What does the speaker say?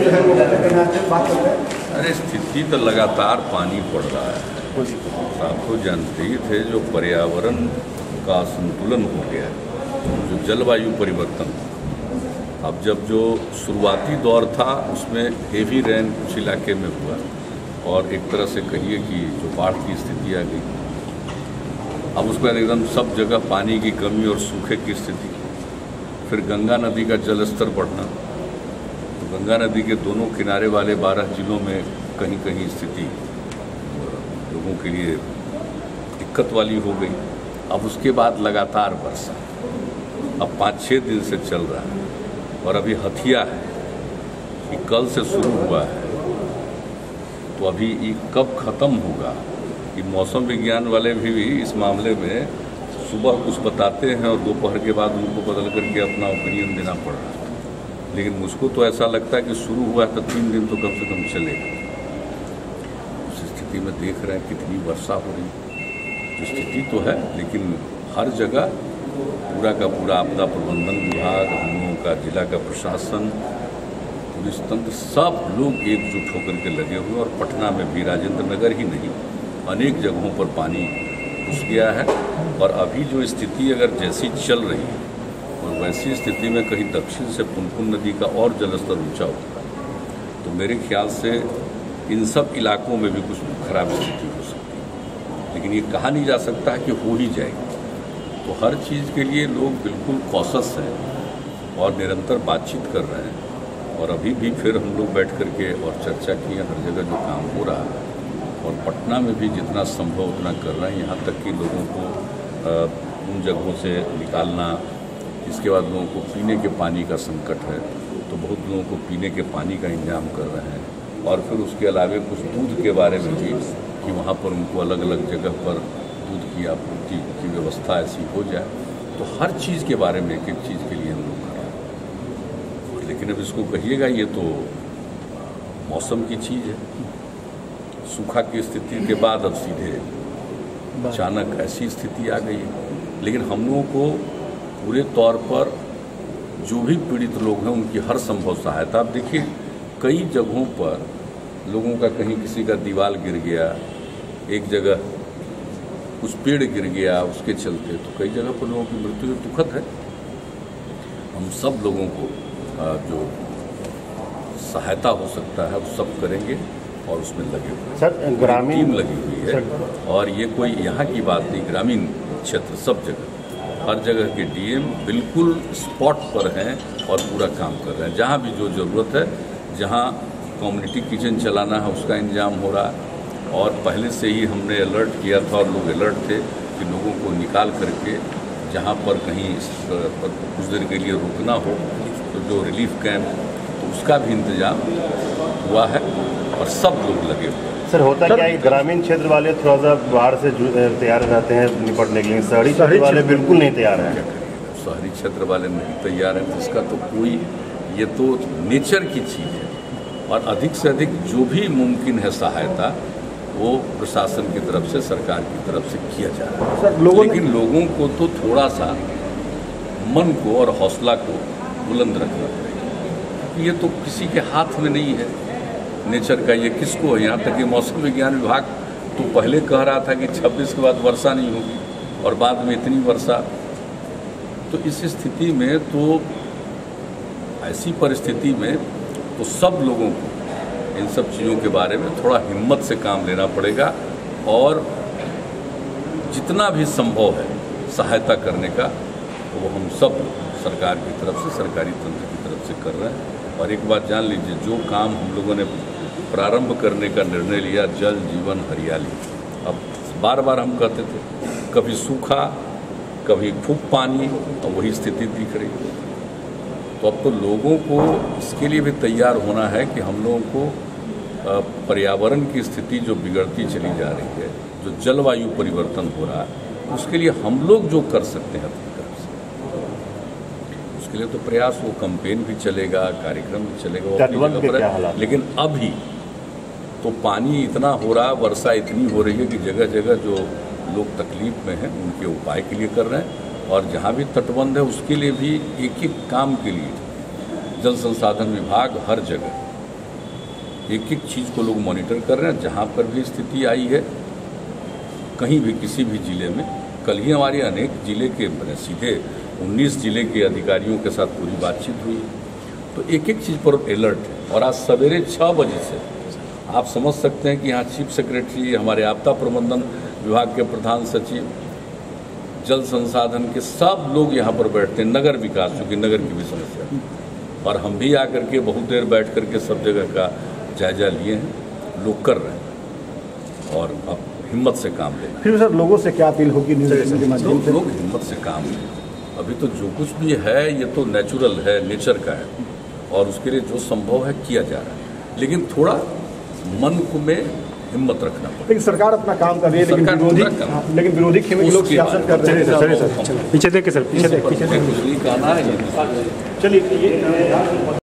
अरे स्थिति तो लगातार पानी पड़ रहा है। आप तो जानते ही थे, जो पर्यावरण का संतुलन हो गया है, जो जलवायु परिवर्तन। अब जब जो शुरुआती दौर था उसमें हेवी रेन कुछ इलाके में हुआ और एक तरह से कहिए कि जो बाढ़ की स्थिति आ गई। अब उसके बाद एकदम सब जगह पानी की कमी और सूखे की स्थिति। फिर गंगा नदी का जलस्तर बढ़ना, तो गंगा नदी के दोनों किनारे वाले 12 जिलों में कहीं कहीं स्थिति लोगों के लिए दिक्कत वाली हो गई। अब उसके बाद लगातार वर्षा अब 5-6 दिन से चल रहा है और अभी हथिया है कि कल से शुरू हुआ है, तो अभी ये कब ख़त्म होगा। कि मौसम विज्ञान वाले भी इस मामले में सुबह कुछ बताते हैं और दोपहर के बाद उनको बदल करके अपना ओपिनियन देना पड़ रहा है। लेकिन मुझको तो ऐसा लगता है कि शुरू हुआ है तो 3 दिन तो कम से कम चलेगा। उस स्थिति में देख रहे हैं कितनी वर्षा हो रही, तो स्थिति तो है, लेकिन हर जगह पूरा का पूरा आपदा प्रबंधन विभाग, हम लोगों का जिला का प्रशासन, पुलिस तंत्र, सब लोग एकजुट होकर के लगे हुए। और पटना में भी, राजेंद्र नगर ही नहीं, अनेक जगहों पर पानी घुस गया है। और अभी जो स्थिति अगर जैसी चल रही है और वैसी स्थिति में कहीं दक्षिण से पुनपुन नदी का और जलस्तर ऊंचा होगा, तो मेरे ख्याल से इन सब इलाकों में भी कुछ खराब स्थिति हो सकती है। लेकिन ये कहा नहीं जा सकता है कि हो ही जाएगी। तो हर चीज़ के लिए लोग बिल्कुल कॉशस हैं और निरंतर बातचीत कर रहे हैं। और अभी भी फिर हम लोग बैठ करके और चर्चा की है, हर जगह जो काम हो रहा है। और पटना में भी जितना संभव उतना कर रहे हैं, यहाँ तक कि लोगों को उन जगहों से निकालना। इसके बाद लोगों को पीने के पानी का संकट है, तो बहुत लोगों को पीने के पानी का इंतजाम कर रहे हैं। और फिर उसके अलावा कुछ दूध के बारे में भी कि वहाँ पर उनको अलग अलग जगह पर दूध की आपूर्ति की व्यवस्था ऐसी हो जाए। तो हर चीज़ के बारे में, एक एक चीज़ के लिए हम लोग कर रहे हैं। लेकिन अब इसको कहिएगा ये तो मौसम की चीज़ है। सूखा की स्थिति के बाद अब सीधे अचानक ऐसी स्थिति आ गई है। लेकिन हम लोगों को पूरे तौर पर जो भी पीड़ित लोग हैं उनकी हर संभव सहायता। आप देखिए, कई जगहों पर लोगों का, कहीं किसी का दीवार गिर गया, एक जगह कुछ पेड़ गिर गया, उसके चलते तो कई जगह पर लोगों की मृत्यु दुखद है। हम सब लोगों को जो सहायता हो सकता है वो सब करेंगे और उसमें लगे हुए हैं। सर, ग्रामीण टीम लगी हुई है। और ये कोई यहाँ की बात नहीं, ग्रामीण क्षेत्र सब जगह, हर जगह के डीएम बिल्कुल स्पॉट पर हैं और पूरा काम कर रहे हैं। जहाँ भी जो ज़रूरत है, जहाँ कम्युनिटी किचन चलाना है उसका इंतजाम हो रहा है। और पहले से ही हमने अलर्ट किया था और लोग अलर्ट थे कि लोगों को निकाल करके जहाँ पर कहीं कुछ देर के लिए रुकना हो, तो जो रिलीफ कैंप, तो उसका भी इंतजाम हुआ है और सब लोग लगे हुए हैं। सर, होता क्या है, ग्रामीण क्षेत्र वाले थोड़ा सा बाढ़ से तैयार रहते हैं निपटने के लिए, शहरी क्षेत्र वाले बिल्कुल नहीं तैयार हैं। शहरी क्षेत्र वाले नहीं तैयार हैं, इसका तो कोई, ये तो नेचर की चीज़ है। और अधिक से अधिक जो भी मुमकिन है सहायता, वो प्रशासन की तरफ से, सरकार की तरफ से किया जा रहा है। लेकिन लोगों को तो थोड़ा सा मन को और हौसला को बुलंद रखना पड़ेगा। ये तो किसी के हाथ में नहीं है नेचर का, ये किसको है। यहाँ तक कि मौसम विज्ञान विभाग तो पहले कह रहा था कि 26 के बाद वर्षा नहीं होगी और बाद में इतनी वर्षा। तो इस स्थिति में, तो ऐसी परिस्थिति में तो सब लोगों को इन सब चीज़ों के बारे में थोड़ा हिम्मत से काम लेना पड़ेगा और जितना भी संभव है सहायता करने का, वो हम सब सरकार की तरफ से, सरकारी तंत्र की तरफ से कर रहे हैं। और एक बात जान लीजिए, जो काम हम लोगों ने प्रारंभ करने का निर्णय लिया, जल जीवन हरियाली, अब बार बार हम कहते थे, कभी सूखा, कभी खूब पानी, और वही स्थिति दिख रही। तो अब तो लोगों को इसके लिए भी तैयार होना है कि हम लोगों को पर्यावरण की स्थिति जो बिगड़ती चली जा रही है, जो जलवायु परिवर्तन हो रहा है, उसके लिए हम लोग जो कर सकते हैं अपनी तरफ से, उसके लिए तो प्रयास, वो कैंपेन भी चलेगा, कार्यक्रम भी चलेगा, वो अपनी जगह पर है। लेकिन अभी तो पानी इतना हो रहा, वर्षा इतनी हो रही है कि जगह जगह जो लोग तकलीफ में हैं उनके उपाय के लिए कर रहे हैं। और जहाँ भी तटबंध है उसके लिए भी एक एक काम के लिए जल संसाधन विभाग हर जगह एक एक चीज़ को लोग मॉनिटर कर रहे हैं। जहाँ पर भी स्थिति आई है, कहीं भी किसी भी ज़िले में, कल ही हमारे अनेक ज़िले के सीधे 19 ज़िले के अधिकारियों के साथ पूरी बातचीत हुई, तो एक एक चीज़ पर अलर्ट है। और आज सवेरे 6 बजे से आप समझ सकते हैं कि यहाँ चीफ सेक्रेटरी, हमारे आपदा प्रबंधन विभाग के प्रधान सचिव, जल संसाधन के सब लोग यहाँ पर बैठते हैं, नगर विकास, चूँकि नगर की भी समस्या है, और हम भी आकर के बहुत देर बैठ कर के सब जगह का जायजा लिए हैं। लोग कर रहे हैं और अब हिम्मत से काम लेना। फिर सर लोगों से क्या अपील होगी के माध्यम से? लोग हिम्मत से काम लें। अभी तो जो कुछ भी है ये तो नेचुरल है, नेचर का है, और उसके लिए जो संभव है किया जा रहा है, लेकिन थोड़ा मन को में हिम्मत रखना पड़ेगा। लेकिन सरकार अपना काम कर रही है, लेकिन विरोधी खेमे लोग सियासत कर रहे हैं। पीछे देख के सर, पीछे देख, कुछ नहीं कहना है। चलिए।